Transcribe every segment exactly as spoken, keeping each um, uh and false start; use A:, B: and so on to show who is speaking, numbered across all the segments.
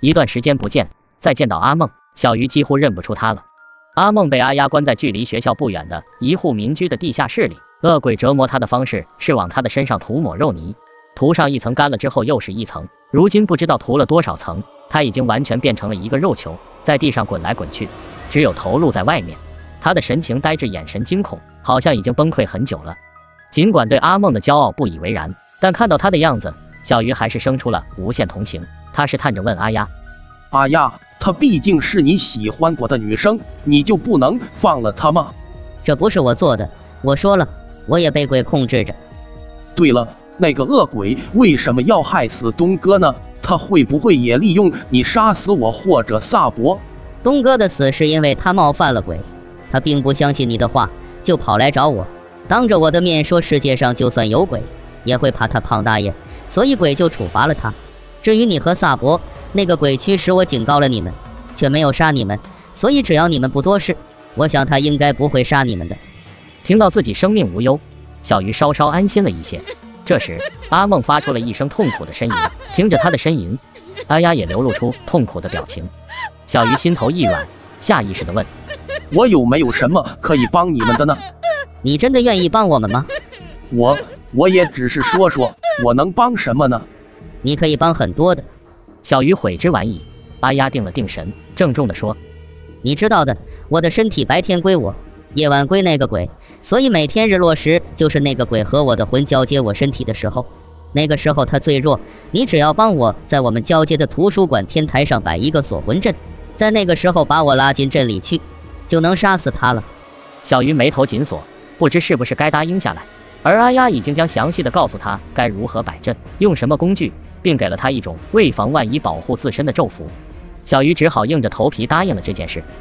A: 一段时间不见，再见到阿梦，小鱼几乎认不出他了。阿梦被阿丫关在距离学校不远的一户民居的地下室里，恶鬼折磨他的方式是往他的身上涂抹肉泥，涂上一层干了之后又是一层，如今不知道涂了多少层，他已经完全变成了一个肉球，在地上滚来滚去，只有头露在外面。他的神情呆滞，眼神惊恐，好像已经崩溃很久了。尽管对阿梦的骄傲不以为然，但看到他的样子，小鱼还是生出了无限同情。他试探着问阿丫：
B: 阿丫，她毕竟是你喜欢过的女生，你就不能放了她吗？
C: 这不是我做的，我说了，我也被鬼控制着。
B: 对了，那个恶鬼为什么要害死东哥呢？他会不会也利用你杀死我或者萨博？
C: 东哥的死是因为他冒犯了鬼，他并不相信你的话，就跑来找我，当着我的面说世界上就算有鬼，也会怕他胖大爷，所以鬼就处罚了他。至于你和萨博，那个鬼驱使我警告了你们，却没有杀你们，所以只要你们不多事，我想他应该不会杀你们的。
A: 听到自己生命无忧，小鱼稍稍安心了一些。这时，阿梦发出了一声痛苦的呻吟，听着他的呻吟，阿丫也流露出痛苦的表情。小鱼心头一软，下意识地问：
B: 我有没有什么可以帮你们的呢？
C: 你真的愿意帮我们吗？
B: 我我也只是说说，我能帮什么呢？
C: 你可以帮很多的。
A: 小鱼悔之晚矣。阿丫定了定神，郑重地说：
C: 你知道的，我的身体白天归我，夜晚归那个鬼，所以每天日落时就是那个鬼和我的魂交接我身体的时候，那个时候他最弱，你只要帮我在我们交接的图书馆天台上摆一个锁魂阵，在那个时候把我拉进阵里去，就能杀死他了。
A: 小鱼眉头紧锁，不知是不是该答应下来，而阿丫已经将详细的告诉他该如何摆阵，用什么工具，并给了他一种为防万一保护自身的咒符。小鱼只好硬着头皮答应了这件事。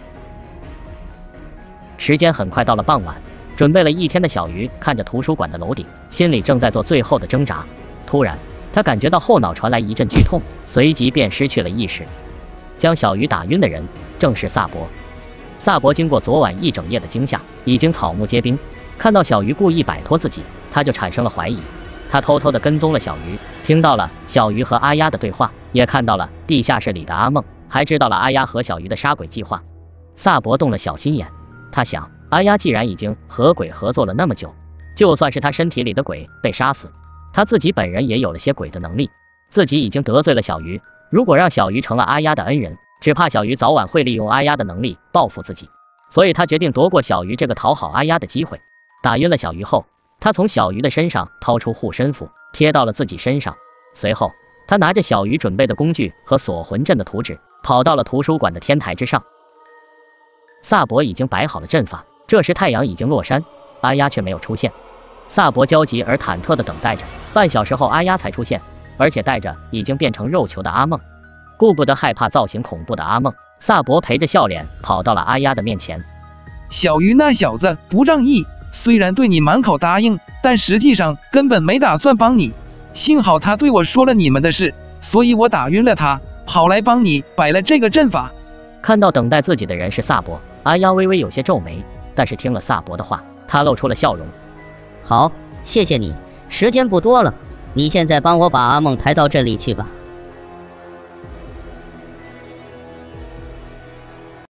A: 时间很快到了傍晚，准备了一天的小鱼看着图书馆的楼顶，心里正在做最后的挣扎。突然他感觉到后脑传来一阵剧痛，随即便失去了意识。将小鱼打晕的人正是萨博。萨博经过昨晚一整夜的惊吓，已经草木皆兵，看到小鱼故意摆脱自己，他就产生了怀疑。他偷偷地跟踪了小鱼，听到了小鱼和阿丫的对话，也看到了地下室里的阿梦，还知道了阿丫和小鱼的杀鬼计划。萨博动了小心眼，他想，阿丫既然已经和鬼合作了那么久，就算是他身体里的鬼被杀死，他自己本人也有了些鬼的能力，自己已经得罪了小鱼，如果让小鱼成了阿丫的恩人，只怕小鱼早晚会利用阿丫的能力报复自己，所以他决定夺过小鱼这个讨好阿丫的机会。打晕了小鱼后，他从小鱼的身上掏出护身符，贴到了自己身上。随后，他拿着小鱼准备的工具和锁魂阵的图纸，跑到了图书馆的天台之上。萨博已经摆好了阵法，这时太阳已经落山，阿丫却没有出现。萨博焦急而忐忑地等待着，半小时后阿丫才出现，而且带着已经变成肉球的阿梦。顾不得害怕造型恐怖的阿梦，萨博陪着笑脸跑到了阿丫的面前。
D: 小鱼那小子不仗义，虽然对你满口答应，但实际上根本没打算帮你。幸好他对我说了你们的事，所以我打晕了他，跑来帮你摆了这个阵法。
A: 看到等待自己的人是萨博，阿丫微微有些皱眉，但是听了萨博的话，她露出了笑容。
C: 好，谢谢你，时间不多了，你现在帮我把阿梦抬到这里去吧。